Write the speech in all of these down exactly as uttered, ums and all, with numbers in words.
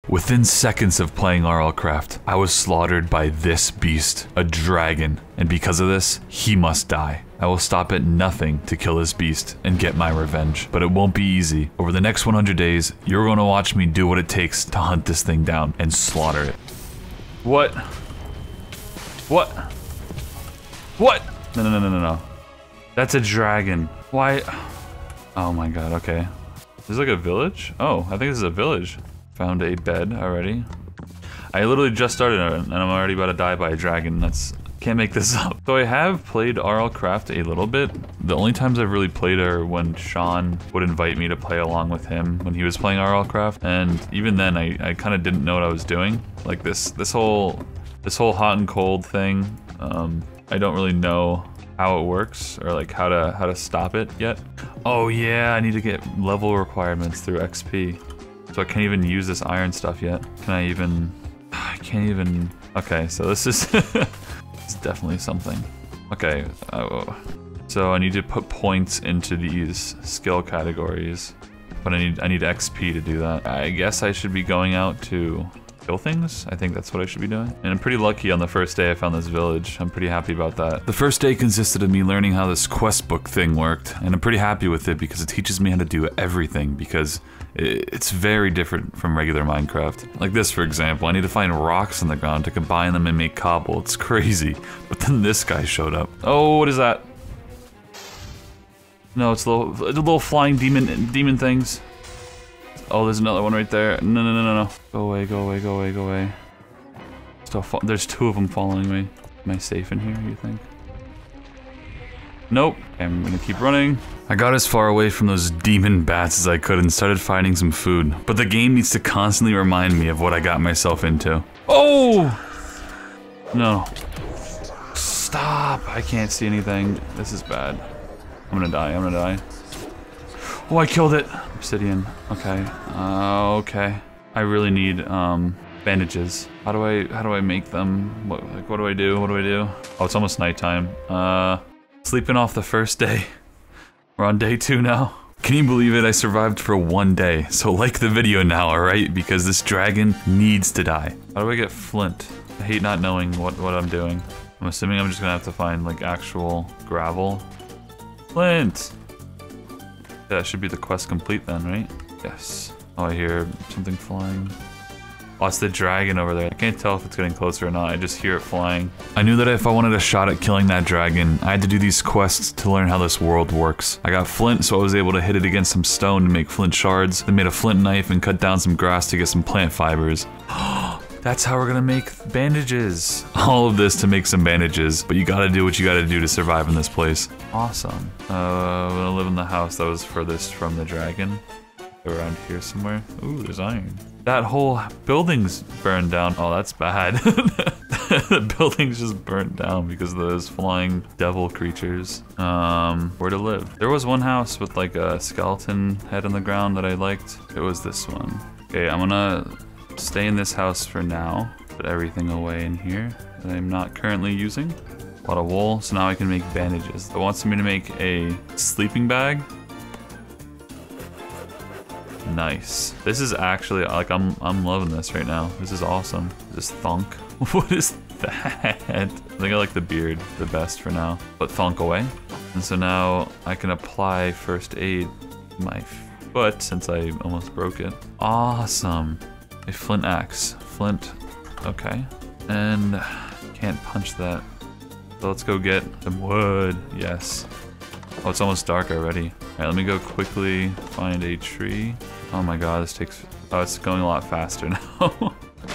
Within seconds of playing R L Craft, I was slaughtered by this beast, a dragon, and because of this, he must die. I will stop at nothing to kill this beast and get my revenge, but it won't be easy. Over the next one hundred days, you're gonna watch me do what it takes to hunt this thing down and slaughter it. What? What? What? No, no, no, no, no, no. That's a dragon. Why? Oh my god, okay. This is like a village? Oh, I think this is a village. Found a bed already. I literally just started it and I'm already about to die by a dragon. That's... Can't make this up. So I have played R L Craft a little bit. The only times I've really played are when Sean would invite me to play along with him when he was playing R L Craft. And even then I, I kind of didn't know what I was doing. Like this this whole this whole hot and cold thing. Um, I don't really know how it works or like how to how to stop it yet. Oh yeah, I need to get level requirements through X P. So I can't even use this iron stuff yet. Can I even... I can't even... Okay, so this is... It's definitely something. Okay, oh. So I need to put points into these skill categories. But I need I need X P to do that. I guess I should be going out to kill things. I think that's what I should be doing. And I'm pretty lucky on the first day I found this village. I'm pretty happy about that. The first day consisted of me learning how this quest book thing worked. And I'm pretty happy with it because it teaches me how to do everything because it's very different from regular Minecraft. Like this, for example, I need to find rocks on the ground to combine them and make cobble. It's crazy. But then this guy showed up. Oh, what is that? No, it's little, little flying demon demon things. Oh, there's another one right there. No, no, no, no, no. Go away, go away, go away, go away. Still, there's two of them following me. Am I safe in here, you think? Nope. Okay, I'm gonna keep running. I got as far away from those demon bats as I could and started finding some food. But the game needs to constantly remind me of what I got myself into. Oh! No. Stop! I can't see anything. This is bad. I'm gonna die, I'm gonna die. Oh, I killed it! Obsidian. Okay. Uh, okay. I really need, um, bandages. How do I, how do I make them? What, like, what do I do? What do I do? Oh, it's almost nighttime. Uh... Sleeping off the first day. We're on day two now. Can you believe it? I survived for one day. So like the video now, alright? Because this dragon needs to die. How do I get flint? I hate not knowing what, what I'm doing. I'm assuming I'm just gonna have to find like actual gravel. Flint! Yeah, that should be the quest complete then, right? Yes. Oh, I hear something flying. Oh, it's the dragon over there. I can't tell if it's getting closer or not. I just hear it flying. I knew that if I wanted a shot at killing that dragon, I had to do these quests to learn how this world works. I got flint, so I was able to hit it against some stone to make flint shards, then made a flint knife and cut down some grass to get some plant fibers. That's how we're gonna make bandages. All of this to make some bandages, but you gotta do what you gotta do to survive in this place. Awesome. Uh, I'm gonna live in the house that was furthest from the dragon. Around here somewhere. Ooh, there's iron. That whole building's burned down. Oh, that's bad. The building's just burnt down because of those flying devil creatures. Um, where to live? There was one house with like a skeleton head on the ground that I liked. It was this one. Okay, I'm gonna stay in this house for now. Put everything away in here that I'm not currently using. A lot of wool, so now I can make bandages. It wants me to make a sleeping bag. Nice. This is actually like I'm I'm loving this right now. This is awesome. This thunk. What is that? I think I like the beard the best for now. Put thunk away. And so now I can apply first aid to my foot since I almost broke it. Awesome. A flint axe. Flint. Okay. And can't punch that. So let's go get some wood. Yes. Oh, it's almost dark already. Alright, let me go quickly find a tree. Oh my god, this takes... Oh, it's going a lot faster now.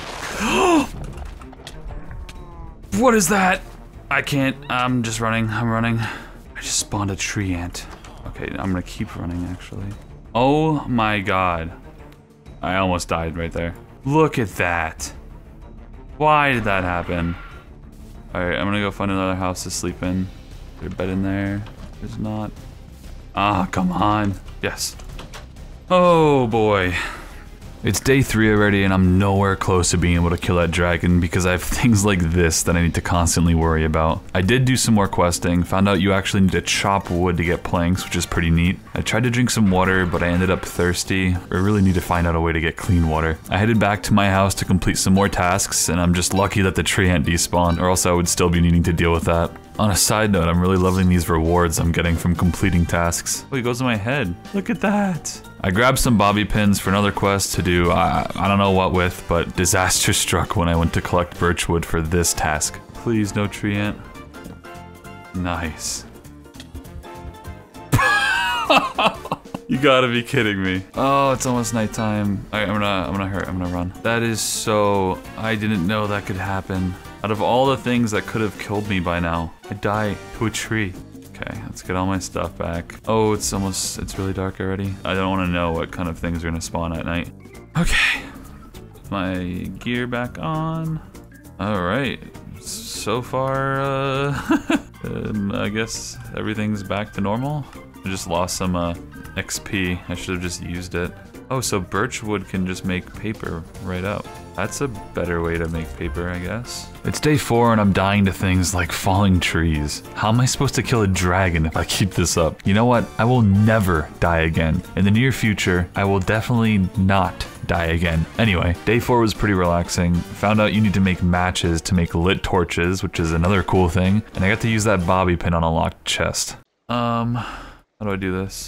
What is that? I can't... I'm just running. I'm running. I just spawned a tree ant. Okay, I'm gonna keep running, actually. Oh my god. I almost died right there. Look at that. Why did that happen? Alright, I'm gonna go find another house to sleep in. Is there a bed in there? There's not. Ah, oh, come on. Yes. Oh boy. It's day three already and I'm nowhere close to being able to kill that dragon because I have things like this that I need to constantly worry about. I did do some more questing, found out you actually need to chop wood to get planks, which is pretty neat. I tried to drink some water, but I ended up thirsty. I really need to find out a way to get clean water. I headed back to my house to complete some more tasks, and I'm just lucky that the tree ant despawned, or else I would still be needing to deal with that. On a side note, I'm really loving these rewards I'm getting from completing tasks. Oh, he goes in my head. Look at that. I grabbed some bobby pins for another quest to do, uh, I don't know what with, but disaster struck when I went to collect birchwood for this task. Please, no tree ant. Nice. You gotta be kidding me. Oh, it's almost nighttime. Alright, I'm gonna, I'm gonna hurt, I'm gonna run. That is so, I didn't know that could happen. Out of all the things that could have killed me by now, I die to a tree. Okay, let's get all my stuff back. Oh, it's almost, it's really dark already. I don't want to know what kind of things are gonna spawn at night. Okay, my gear back on. All right, so far, uh, um, I guess everything's back to normal. I just lost some uh, X P. I should have just used it. Oh, so birchwood can just make paper right up. That's a better way to make paper, I guess. It's day four and I'm dying to things like falling trees. How am I supposed to kill a dragon if I keep this up? You know what? I will never die again. In the near future, I will definitely not die again. Anyway, day four was pretty relaxing. Found out you need to make matches to make lit torches, which is another cool thing. And I got to use that bobby pin on a locked chest. Um, how do I do this?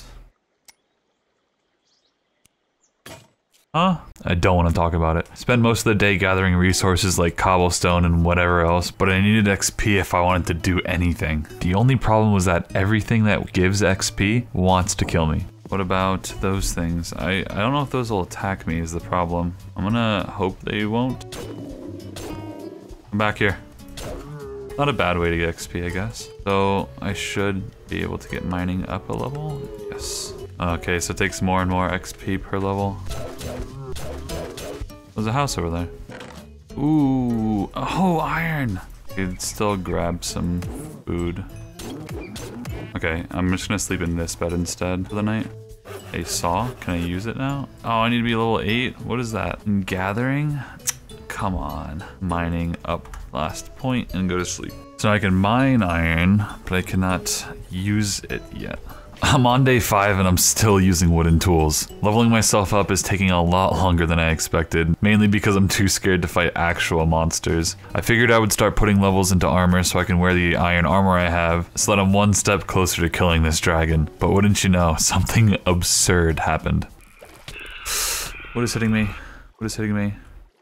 Huh? I don't want to talk about it. Spend most of the day gathering resources like cobblestone and whatever else, but I needed X P if I wanted to do anything. The only problem was that everything that gives X P wants to kill me. What about those things? I, I don't know if those will attack me is the problem. I'm gonna hope they won't. Come back here. Not a bad way to get X P, I guess. So I should be able to get mining up a level. Yes. Okay, so it takes more and more X P per level. There's a house over there. Ooh, oh, iron. Could still grab some food. Okay, I'm just gonna sleep in this bed instead for the night. A saw, can I use it now? Oh, I need to be level eight. What is that? Gathering? Come on. Mining up last point and go to sleep. So I can mine iron, but I cannot use it yet. I'm on day five and I'm still using wooden tools. Leveling myself up is taking a lot longer than I expected, mainly because I'm too scared to fight actual monsters. I figured I would start putting levels into armor so I can wear the iron armor I have, so that I'm one step closer to killing this dragon. But wouldn't you know, something absurd happened. What is hitting me? What is hitting me?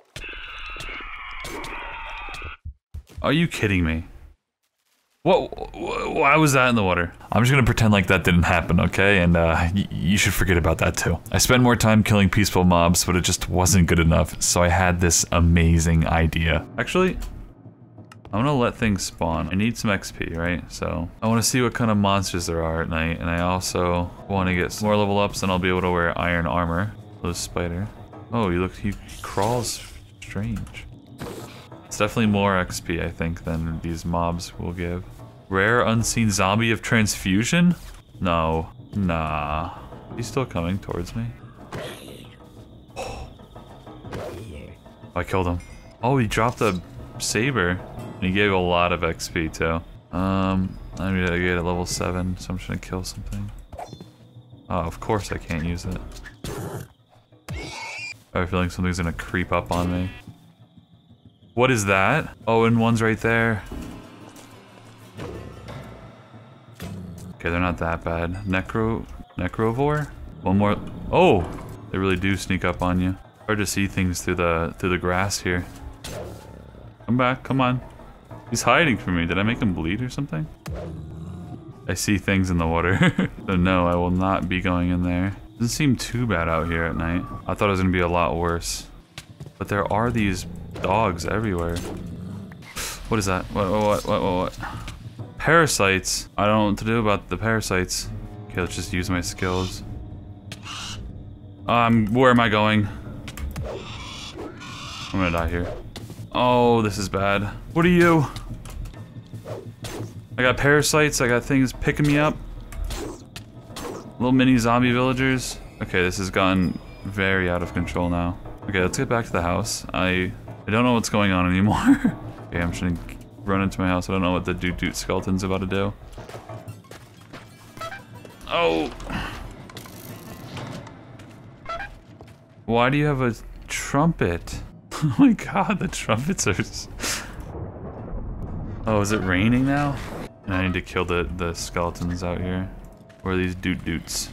Are you kidding me? What, why was that in the water? I'm just gonna pretend like that didn't happen, okay? And uh, y you should forget about that too. I spent more time killing peaceful mobs, but it just wasn't good enough, so I had this amazing idea. Actually, I'm gonna let things spawn. I need some X P, right? So I wanna see what kind of monsters there are at night, and I also wanna get some more level ups, and I'll be able to wear iron armor. Those spider. Oh, he look, he crawls strange. It's definitely more X P, I think, than these mobs will give. Rare unseen zombie of transfusion? No. Nah. He's still coming towards me. Oh, I killed him. Oh, he dropped a saber. And he gave a lot of X P, too. Um, I'm gonna get a level seven, so I'm just gonna kill something. Oh, of course I can't use it. I have a feeling something's gonna creep up on me. What is that? Oh, and one's right there. Okay, they're not that bad. Necro... Necrovore? One more... Oh! They really do sneak up on you. Hard to see things through the through the grass here. Come back, come on. He's hiding from me. Did I make him bleed or something? I see things in the water. So no, I will not be going in there. Doesn't seem too bad out here at night. I thought it was gonna be a lot worse. But there are these dogs everywhere. What is that? What, what, what, what, what? Parasites. I don't know what to do about the parasites. Okay, let's just use my skills. Um, where am I going? I'm gonna die here. Oh, this is bad. What are you? I got parasites, I got things picking me up. Little mini zombie villagers. Okay, this has gotten very out of control now. Okay, let's get back to the house. I I don't know what's going on anymore. Okay, I'm just gonna run into my house. I don't know what the Doot Doot skeleton's about to do. Oh! Why do you have a trumpet? Oh my god, the trumpets are... Oh, is it raining now? And I need to kill the, the skeletons out here. Where are these Doot Doots?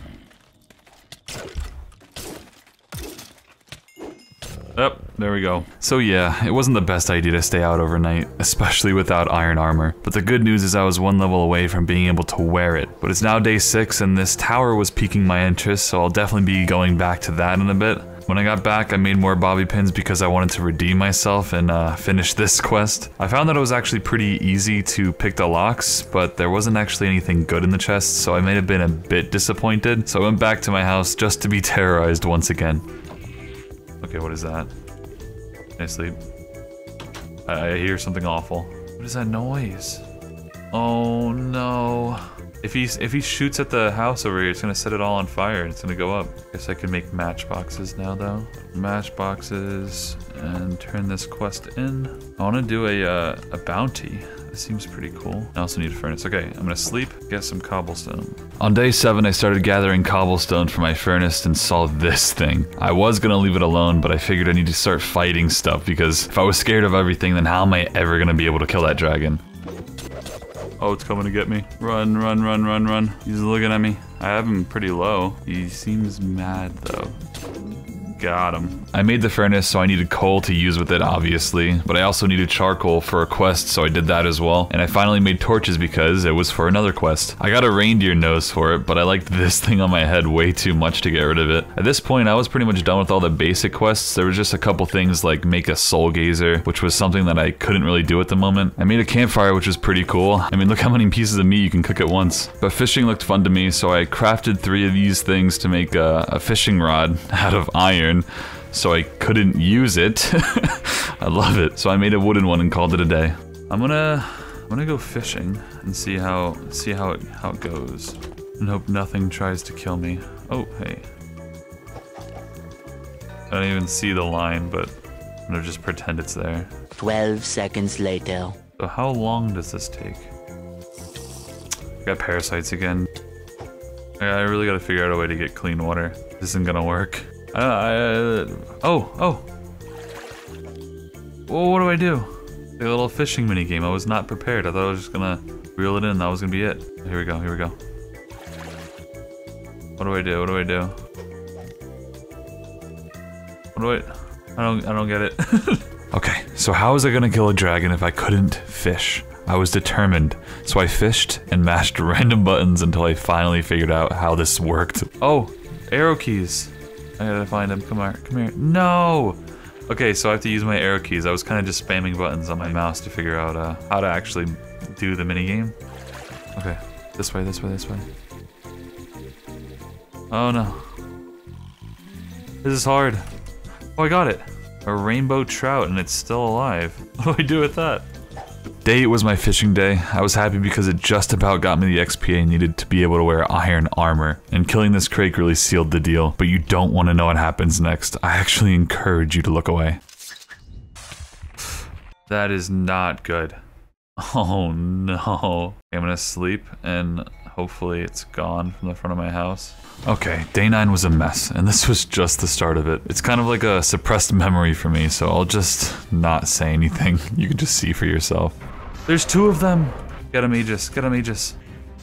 Oh, there we go. So yeah, it wasn't the best idea to stay out overnight, especially without iron armor. But the good news is I was one level away from being able to wear it. But it's now day six and this tower was piquing my interest, so I'll definitely be going back to that in a bit. When I got back, I made more bobby pins because I wanted to redeem myself and uh, finish this quest. I found that it was actually pretty easy to pick the locks, but there wasn't actually anything good in the chest, so I may have been a bit disappointed. So I went back to my house just to be terrorized once again. Okay, what is that? Can I sleep? I, I hear something awful. What is that noise? Oh no. If he, if he shoots at the house over here, it's gonna set it all on fire and it's gonna go up. Guess I can make matchboxes now though. Matchboxes and turn this quest in. I wanna do a, uh, a bounty. This seems pretty cool. I also need a furnace. Okay, I'm gonna sleep, get some cobblestone. On day seven, I started gathering cobblestone for my furnace and saw this thing. I was gonna leave it alone, but I figured I need to start fighting stuff because if I was scared of everything, then how am I ever gonna be able to kill that dragon? Oh, it's coming to get me. Run, run, run, run, run. He's looking at me. I have him pretty low. He seems mad though. Got him. I made the furnace, so I needed coal to use with it, obviously, but I also needed charcoal for a quest, so I did that as well. And I finally made torches because it was for another quest. I got a reindeer nose for it, but I liked this thing on my head way too much to get rid of it. At this point, I was pretty much done with all the basic quests. There was just a couple things like make a soul gazer, which was something that I couldn't really do at the moment. I made a campfire, which was pretty cool. I mean, look how many pieces of meat you can cook at once. But fishing looked fun to me, so I crafted three of these things to make a, a fishing rod out of iron. So I couldn't use it. I love it. So I made a wooden one and called it a day. I'm gonna I'm gonna go fishing and see how see how it how it goes. And hope nothing tries to kill me. Oh, hey. I don't even see the line, but I'm gonna just pretend it's there. Twelve seconds later. So how long does this take? I got parasites again. I really gotta figure out a way to get clean water. This isn't gonna work. Uh, I, uh, oh, oh. Well, what do I do? The little fishing mini game. I was not prepared. I thought I was just gonna reel it in. That was gonna be it. Here we go. Here we go. What do I do? What do I do? What do I? I don't. I don't get it. Okay. So how was I gonna kill a dragon if I couldn't fish? I was determined. So I fished and mashed random buttons until I finally figured out how this worked. Oh, arrow keys. I gotta find him. Come here. Come here. No! Okay, so I have to use my arrow keys. I was kind of just spamming buttons on my mouse to figure out uh, how to actually do the minigame. Okay. This way, this way, this way. Oh no. This is hard. Oh, I got it. A rainbow trout and it's still alive. What do I do with that? Day eight was my fishing day. I was happy because it just about got me the X P I needed to be able to wear iron armor. And killing this crake really sealed the deal. But you don't want to know what happens next. I actually encourage you to look away. That is not good. Oh no. I'm gonna sleep and hopefully it's gone from the front of my house. Okay, day nine was a mess, and this was just the start of it. It's kind of like a suppressed memory for me, so I'll just not say anything. You can just see for yourself. There's two of them! Get him, Aegis. Get him, Aegis.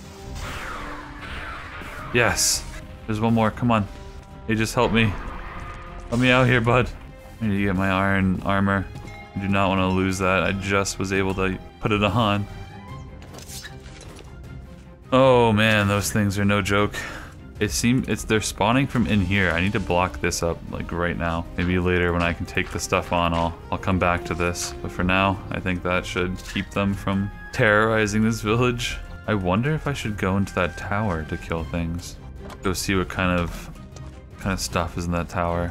Yes. There's one more. Come on. Aegis, help me. Help me out here, bud. I need to get my iron armor. I do not want to lose that. I just was able to put it on. Oh man, those things are no joke. It seems it's they're spawning from in here. I need to block this up like right now. Maybe later when I can take the stuff on, I'll I'll come back to this. But for now, I think that should keep them from terrorizing this village. I wonder if I should go into that tower to kill things. Go see what kind of kind of stuff is in that tower.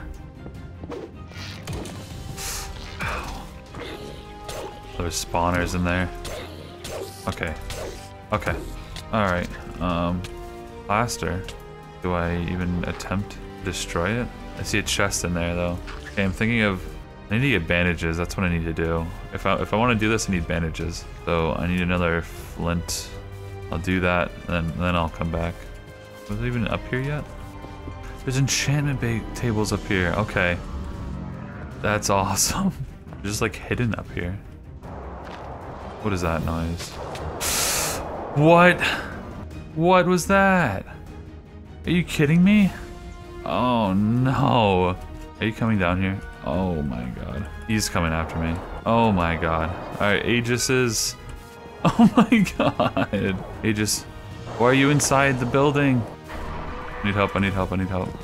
There's spawners in there. Okay. Okay. Alright. Um plaster. Do I even attempt to destroy it? I see a chest in there though. Okay, I'm thinking of, I need to get bandages. That's what I need to do. If I, if I want to do this, I need bandages. So I need another flint. I'll do that, and then, then I'll come back. Was it even up here yet? There's enchantment bait tables up here. Okay. That's awesome. Just like hidden up here. What is that noise? What? What was that? Are you kidding me? Oh no. Are you coming down here? Oh my god. He's coming after me. Oh my god. Alright, Aegis is... Oh my god. Aegis, why are you inside the building? I need help, I need help, I need help.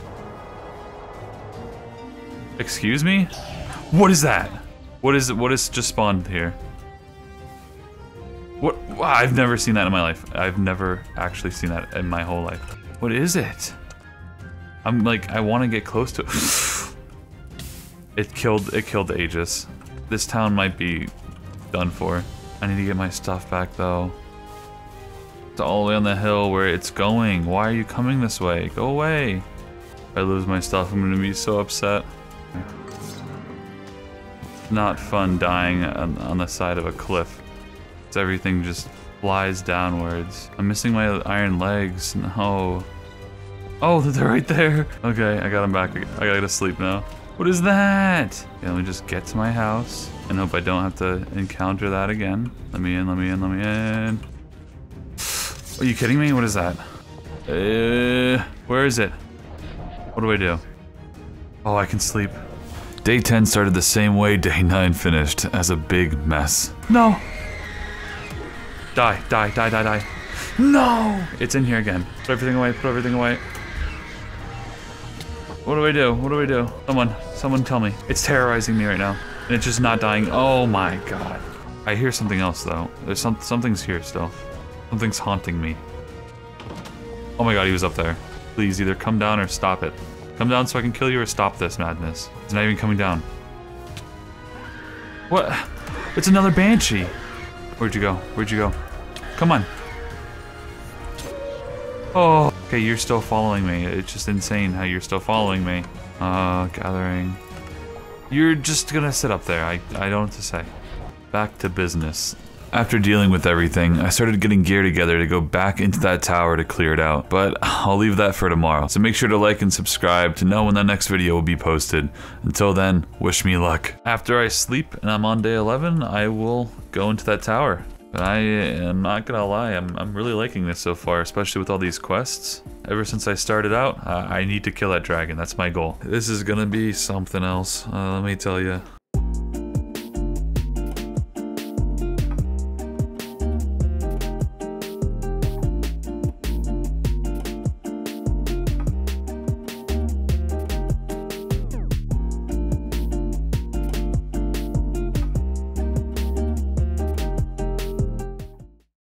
Excuse me? What is that? What is what is just spawned here? What? Wow, I've never seen that in my life. I've never actually seen that in my whole life. What is it? I'm like, I want to get close to it. It killed, it killed the Aegis. This town might be done for. I need to get my stuff back though. It's all the way on the hill where it's going. Why are you coming this way? Go away. If I lose my stuff, I'm gonna be so upset. Not fun dying on, on the side of a cliff. It's everything just flies downwards. I'm missing my iron legs. No. Oh, they're right there. Okay, I got them back. I gotta sleep now. What is that? Okay, let me just get to my house and hope I don't have to encounter that again. Let me in, let me in, let me in. Are you kidding me? What is that? Uh, where is it? What do I do? Oh, I can sleep. Day ten started the same way day nine finished, as a big mess. No! Die, die, die, die, die. No! It's in here again. Put everything away, put everything away. What do I do? What do I do? Someone, someone tell me. It's terrorizing me right now. And it's just not dying. Oh my god. I hear something else though. There's some, something's here still. Something's haunting me. Oh my god, he was up there. Please either come down or stop it. Come down so I can kill you or stop this madness. It's not even coming down. What? It's another Banshee. Where'd you go? Where'd you go? Come on. Oh, okay, you're still following me. It's just insane how you're still following me. Uh, gathering. You're just gonna sit up there. I, I don't know what to say. Back to business. After dealing with everything, I started getting gear together to go back into that tower to clear it out, but I'll leave that for tomorrow. So make sure to like and subscribe to know when the next video will be posted. Until then, wish me luck. After I sleep and I'm on day eleven, I will go into that tower. But I am not gonna lie, I'm, I'm really liking this so far, especially with all these quests. Ever since I started out, uh, I need to kill that dragon. That's my goal. This is gonna be something else, uh, let me tell you.